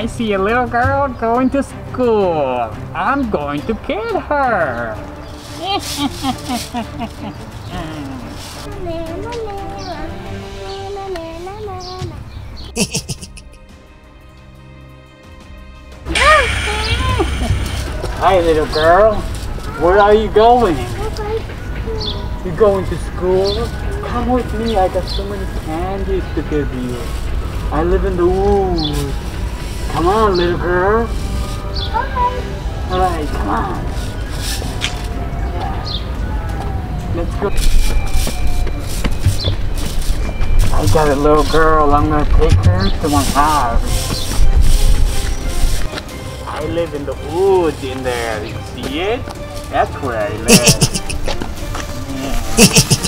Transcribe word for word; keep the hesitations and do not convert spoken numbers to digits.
I see a little girl going to school. I'm going to get her. Hi, little girl. Where are you going? You're going to school? Come with me. I got so many candies to give you. I live in the woods. Come on, little girl. Okay. Alright, come on. Yeah. Let's go. I got a little girl. I'm gonna take her to my house. I live in the woods in there. You see it? That's where I live. Yeah.